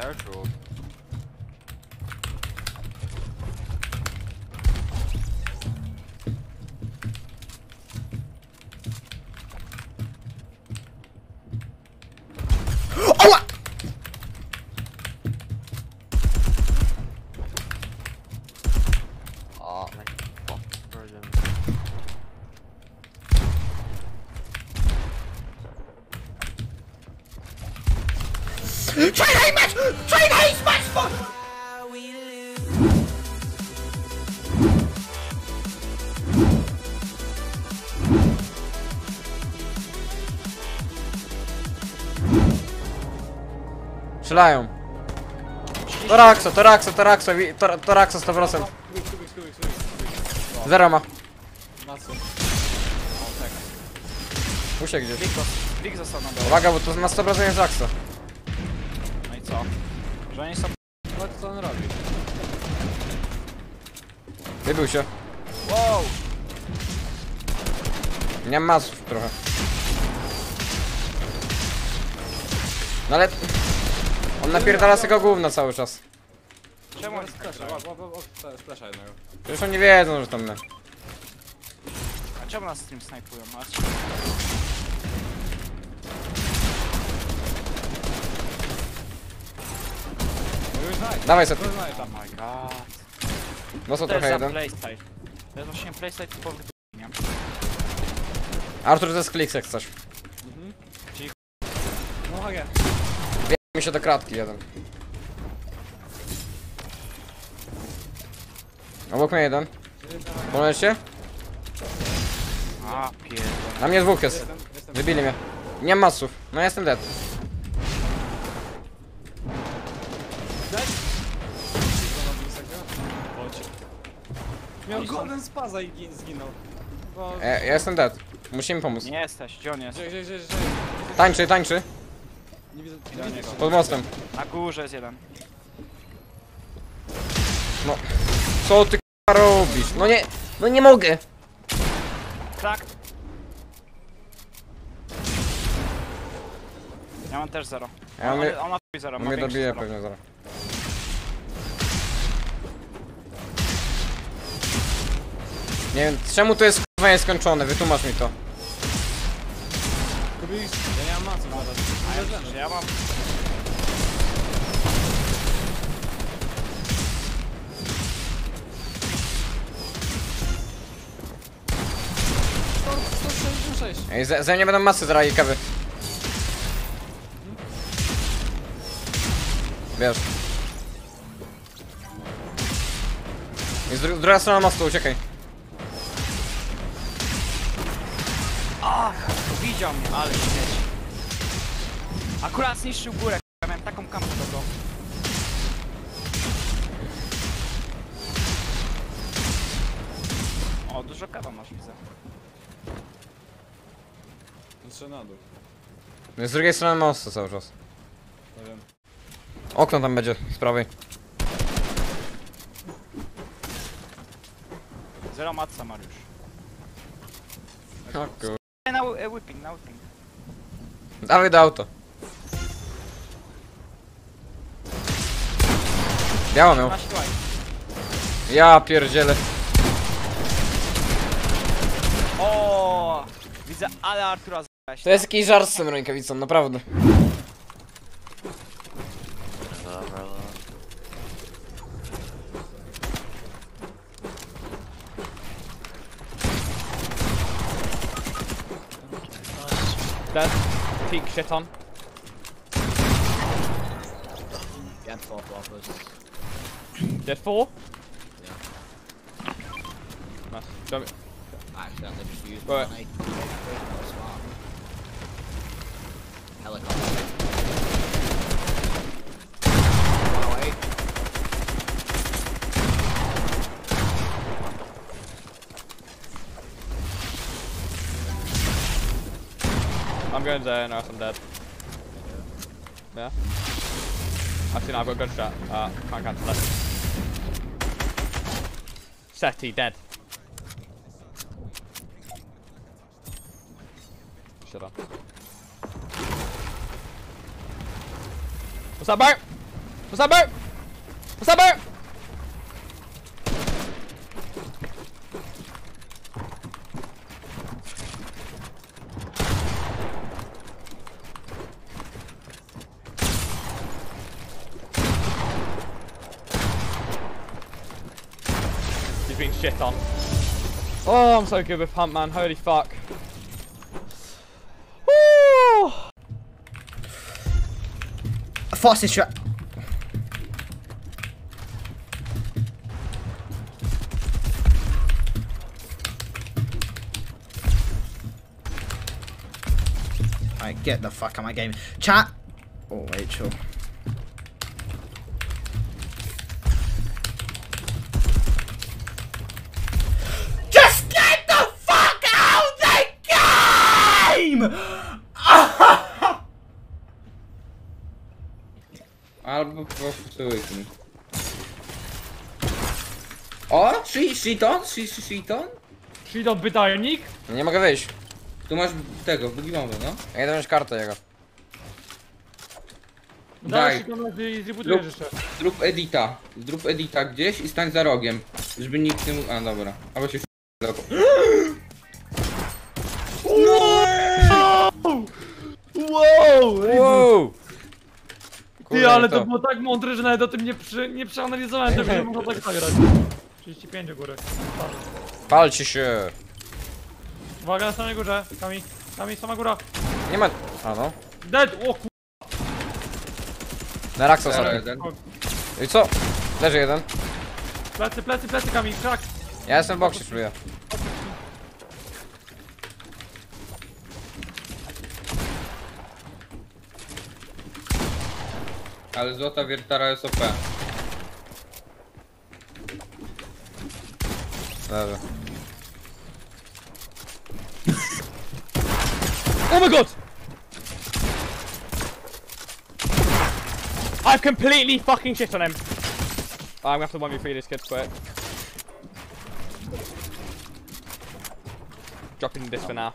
Airdrop. Ała! Oh, my fuck version. China image! China is much fun! Strzelają. To Raxo, to Raxo, to Raxo, to Raxo 100%. Zero ma. Uciekł gdzieś. Klik został na dole. Uwaga, bo to na 100% jest Raxo. No i co? Że oni są... No co on robi? Wybił się. Wow! Nie mam masów trochę. No ale... On napierdala z tego gówna cały czas. Czemu oni Splasha, skracają? splasha jednego. Przecież oni wiedzą, że tam my. A czemu nas stream snajpują? Masz? No już znaj. Dawaj sobie. To znaj tam. Oh my god. Mocno To jest trochę za jeden. playstyle. To jest właśnie playstyle typowy nie? Artur ze Sklicks jak coś. No HG. Mi się do kratki jeden. Obok mnie jeden. Polecicie? A pierdolę. Na mnie dwóch jest. Wybili mnie. Nie mam masów. No ja jestem dead. Miał golden spaza i zginął. Bo... Ja jestem dead. Musimy pomóc. Nie jesteś, gdzie on jest? Gdzie? Tańczy, tańczy. Nie widzę, Idę do niego. Pod mostem. Na górze jest jeden. No. Co ty k***a robisz? No nie. No nie mogę. Krak! Ja mam też zero. Ja On, mnie, on ma zero, on ma mnie większe dobije zero. pewnie zaraz. Nie wiem, czemu to jest k***a nieskończone? Wytłumacz mi to. Ja nie mam maców zaraz. A ja myślę, że ja mam... To 166. Ej, ze mnie będą masy zaraz i kawy. Wiesz. Jest druga strona mostu, uciekaj. Ach, widział mnie, ale śmieć. Akurat zniszczył górę, ja miałem taką kampę do go. O, dużo kawa masz, widzę. Jeszcze na dół. Jest z drugiej strony mostu cały czas. Nie wiem. Okno tam będzie, z prawej. Zero matca, Mariusz. O kur... Na whipping, na whipping. Dawaj do auto. Biało miał. Na siłaj. Ja pierdzielę. O, widzę, ale Artura z***ałeś. To jest jakiś żart z tym rękawicą, naprawdę. Dead. Peak shit on. Yeah, 4 offers. Dead 4? Nice. Jump it. I accidentally just used Right. one. Smart. Helicopter. Away. I'm going there now, I'm dead. Yeah? Actually, no, I've got a gunshot. Can't cancel that. SETI, dead. Shut up. What's up, bro? What's up, Bert? What's up, Bert? He's being shit on. Oh, I'm so good with pump, man. Holy fuck. Woo! Fastest shot. Alright, get the fuck out of my game. Chat. Oh, wait, sure. Just get the fuck out of the game! Albo po prostu łyknij. O! Shiton? Shiton? Shiton pytajnik? Nie mogę wyjść. Tu masz tego, bugimowy, no. Ja idę wziąć kartę jego. Daj. Shiton zrebutujesz jeszcze. Zrób edita gdzieś i stań za rogiem. Żeby nikt nie mógł... A, dobra. Albo się Wow! Ty, ale to to. było tak mądre, że nawet o tym nie przeanalizowałem, to że można tak zagrać. 35 do góry. Palcie się! Uwaga na samej górze. Kami, sama góra. Nie ma... A no. Dead! O ku... Na Raxa Zero sobie. jeden. I co? Leży jeden. Plecy, Kami, krak. Ja jestem w boksie, czuję. Ale złota wiertara jest OP. Leży. Oh my god! I've completely fucking shit on him. Oh, I'm gonna have to 1v3 this kid quick. Dropping this for now.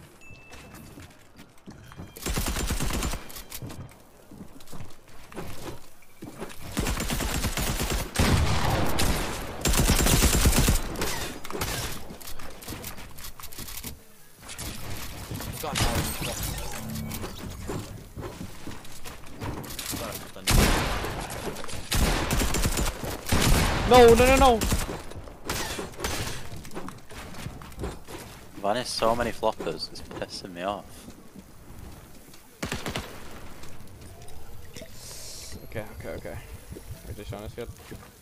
No. Van is so many floppers, it's pissing me off. Okay. We're just on this yet.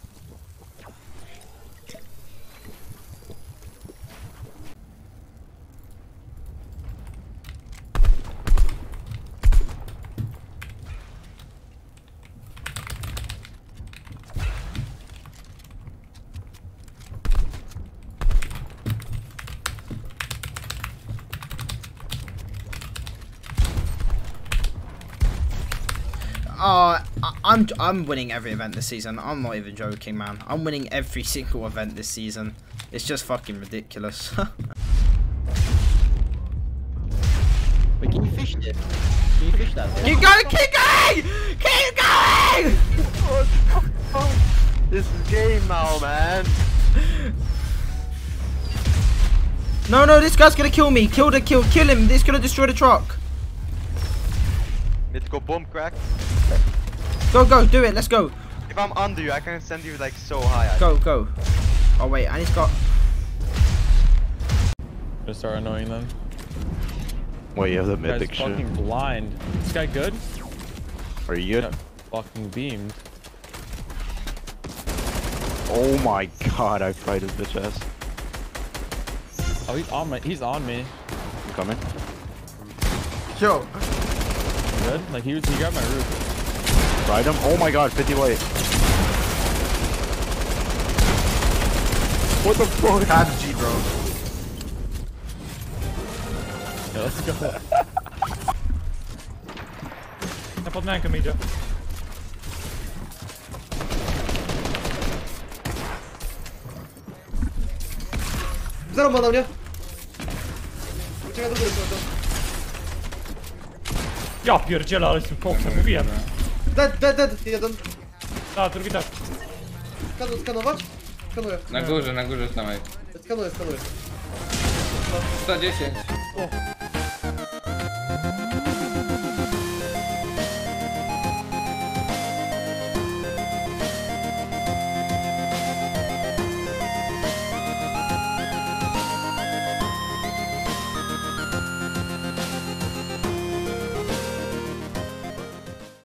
I'm winning every event this season. I'm not even joking, man. I'm winning every single event this season. It's just fucking ridiculous. Wait, can you fish it? Can you fish that? Keep going! Keep going! Keep going! This is game now, man. No, this guy's gonna kill me. Kill him. This is gonna destroy the truck. Need to go bomb crack. Go, do it. Let's go. If I'm under you, I can send you like so high. Go. Oh wait, and he's got. Gonna start annoying them. Well, you have the This mythic guy's shit. fucking blind. This guy good? Are you good? Got fucking beamed. Oh my god, I fried his bitch ass. Oh, he's on me. I'm coming. Yo. Good? Like he grabbed my roof. Fried him? Oh my god, 50 white. What the fuck? PUBG, bro. Yeah, let's go. Na podmiankę mi idzie. Zero ma na mnie. Uciekaj do góry, to. Ja pierdzielę, ale jestem koksem, mówiłem. Dead, jeden. A, drugi tak. Skanować? Skanuję. Na górze samej. Skanuję. 110.